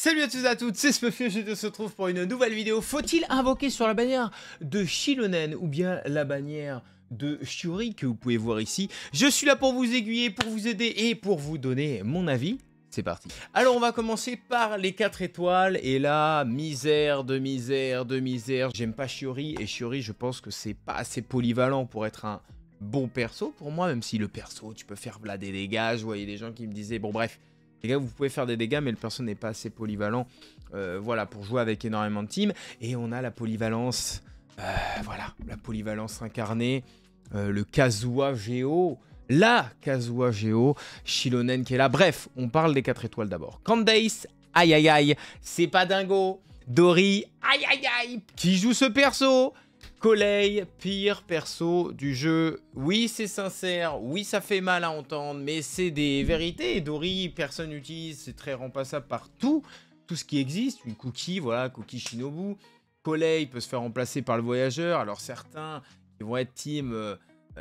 Salut à tous et à toutes, c'est Spuffy, je se retrouve pour une nouvelle vidéo. Faut-il invoquer sur la bannière de Shilonen ou bien la bannière de Shiori que vous pouvez voir ici? Je suis là pour vous aiguiller, pour vous aider et pour vous donner mon avis. C'est parti. Alors on va commencer par les 4 étoiles et là, misère de misère de misère. J'aime pas Shiori et Shiori je pense que c'est pas assez polyvalent pour être un bon perso pour moi, même si le perso tu peux faire là des dégâts. Je voyais des gens qui me disaient bon bref. Les gars, vous pouvez faire des dégâts, mais le perso n'est pas assez polyvalent voilà, pour jouer avec énormément de teams. Et on a la polyvalence, voilà, la polyvalence incarnée, le Kazuha Geo, la Kazuha Geo, Shilonen qui est là. Bref, on parle des 4 étoiles d'abord. Candace, aïe aïe aïe, c'est pas dingo. Dori, aïe aïe aïe, qui joue ce perso? Collei, pire perso du jeu. Oui, c'est sincère. Oui, ça fait mal à entendre, mais c'est des vérités. Dori, personne n'utilise. C'est très remplaçable par tout ce qui existe. Une cookie, voilà, cookie Shinobu. Collei peut se faire remplacer par le voyageur. Alors certains qui vont être team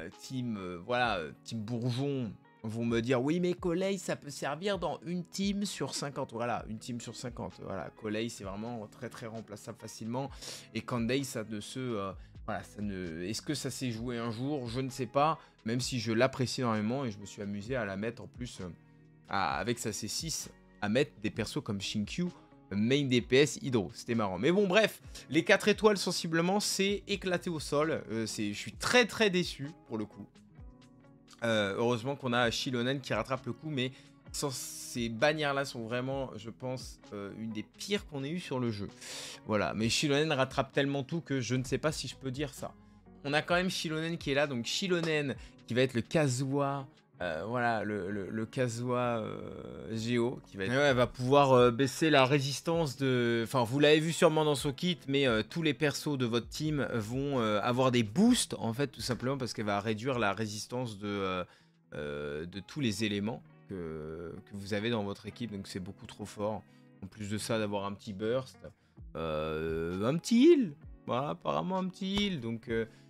bourgeon vont me dire oui mais Collei ça peut servir dans une team sur 50. Voilà, une team sur 50. Voilà, Collei c'est vraiment très très remplaçable facilement. Et Candace ça ne se... voilà, est-ce que ça s'est joué un jour? Je ne sais pas, même si je l'apprécie énormément et je me suis amusé à la mettre en plus avec sa C6, à mettre des persos comme Shinkyu, main DPS Hydro, c'était marrant. Mais bon bref, les 4 étoiles sensiblement, c'est éclaté au sol, je suis très très déçu pour le coup. Heureusement qu'on a Shilonen qui rattrape le coup, mais ces bannières-là sont vraiment, je pense, une des pires qu'on ait eues sur le jeu. Voilà, mais Shilonen rattrape tellement tout que je ne sais pas si je peux dire ça. On a quand même Shilonen qui est là, donc Shilonen qui va être le Kazuha, voilà, le Kazuha Geo, qui va être... Ouais, va pouvoir baisser la résistance de... Enfin, vous l'avez vu sûrement dans son kit, mais tous les persos de votre team vont avoir des boosts, en fait, tout simplement parce qu'elle va réduire la résistance de tous les éléments que vous avez dans votre équipe, donc c'est beaucoup trop fort. En plus de ça, d'avoir un petit burst, un petit heal, voilà, apparemment un petit heal, donc...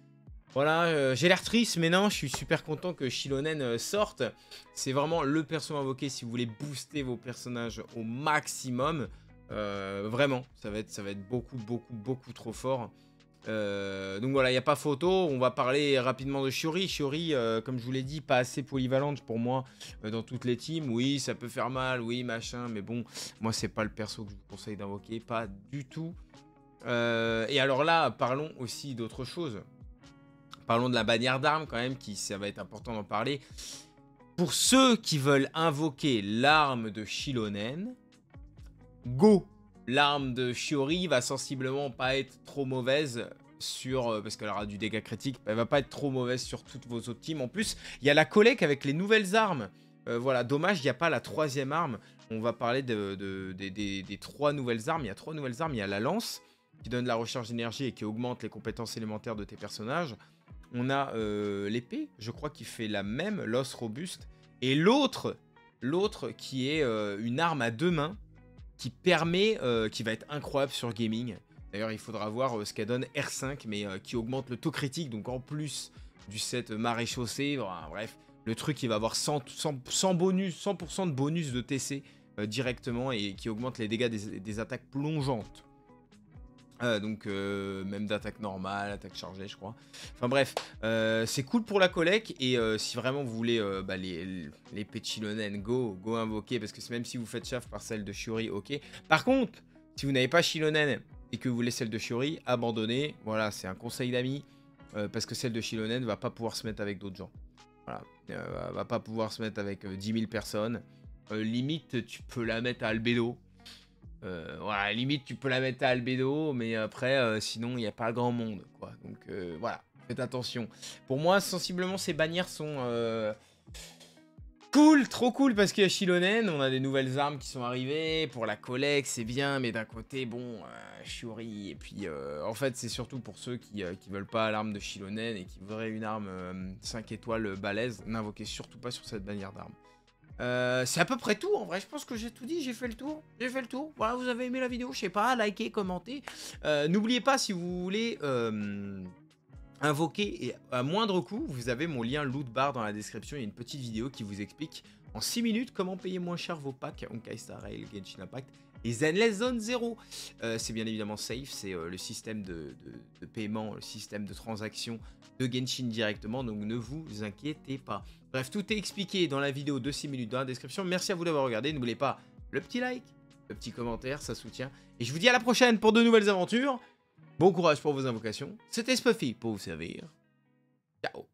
voilà, j'ai l'air triste, mais non, je suis super content que Shilonen sorte. C'est vraiment le perso invoqué si vous voulez booster vos personnages au maximum. Vraiment, ça va être beaucoup trop fort. Donc voilà, il n'y a pas photo. On va parler rapidement de Shiori. Shiori, comme je vous l'ai dit, pas assez polyvalente pour moi dans toutes les teams. Oui, ça peut faire mal, oui, machin, mais bon, moi, c'est pas le perso que je vous conseille d'invoquer, pas du tout. Et alors là, parlons aussi d'autre chose. Parlons de la bannière d'armes quand même, ça va être important d'en parler. Pour ceux qui veulent invoquer l'arme de Shilonen, go! L'arme de Shiori va sensiblement pas être trop mauvaise parce qu'elle aura du dégât critique, elle va pas être trop mauvaise sur toutes vos autres teams. En plus, il y a la collecte avec les nouvelles armes. Voilà, dommage, il n'y a pas la 3e arme. On va parler des 3 nouvelles armes. Il y a 3 nouvelles armes. Il y a la lance, qui donne la recharge d'énergie et qui augmente les compétences élémentaires de tes personnages. On a l'épée, je crois, qui fait la même, l'os robuste. Et l'autre qui est une arme à 2 mains, qui permet, qui va être incroyable sur gaming. D'ailleurs, il faudra voir ce qu'elle donne R5, mais qui augmente le taux critique. Donc en plus du set maréchaussée, bref, le truc, il va avoir 100% de bonus de TC directement et qui augmente les dégâts des attaques plongeantes. Donc même d'attaque normale, attaque chargée je crois. Enfin bref, c'est cool pour la collecte. Et si vraiment vous voulez les Shilonen, go invoquer. Parce que même si vous faites chaff par celle de Shiori, ok. Par contre, si vous n'avez pas Shilonen et que vous voulez celle de Shiori, abandonnez. Voilà, c'est un conseil d'amis. Parce que celle de Shilonen va pas pouvoir se mettre avec d'autres gens. Voilà, va pas pouvoir se mettre avec 10 000 personnes. Limite, tu peux la mettre à Albedo. Voilà, limite tu peux la mettre à Albedo, mais après sinon il n'y a pas grand monde quoi. Donc voilà, faites attention. Pour moi sensiblement ces bannières sont cool, trop cool, parce qu'il y a Shilonen, on a des nouvelles armes qui sont arrivées. Pour la collecte c'est bien, mais d'un côté bon, Shiori. Et puis en fait c'est surtout pour ceux qui veulent pas l'arme de Shilonen et qui voudraient une arme 5 étoiles balèze. N'invoquez surtout pas sur cette bannière d'armes. C'est à peu près tout en vrai, je pense que j'ai tout dit, j'ai fait le tour, voilà, vous avez aimé la vidéo, je sais pas, likez, commentez, n'oubliez pas si vous voulez invoquer et à moindre coût, vous avez mon lien loot bar dans la description, il y a une petite vidéo qui vous explique en 6 minutes comment payer moins cher vos packs Honkai Star Rail, Genshin Impact Et Zenless Zone 0. C'est bien évidemment safe, c'est le système de paiement, le système de transaction de Genshin directement, donc ne vous inquiétez pas. Bref, tout est expliqué dans la vidéo de 6 minutes dans la description. Merci à vous d'avoir regardé. N'oubliez pas le petit like, le petit commentaire, ça soutient. Et je vous dis à la prochaine pour de nouvelles aventures. Bon courage pour vos invocations. C'était Spuffy pour vous servir. Ciao.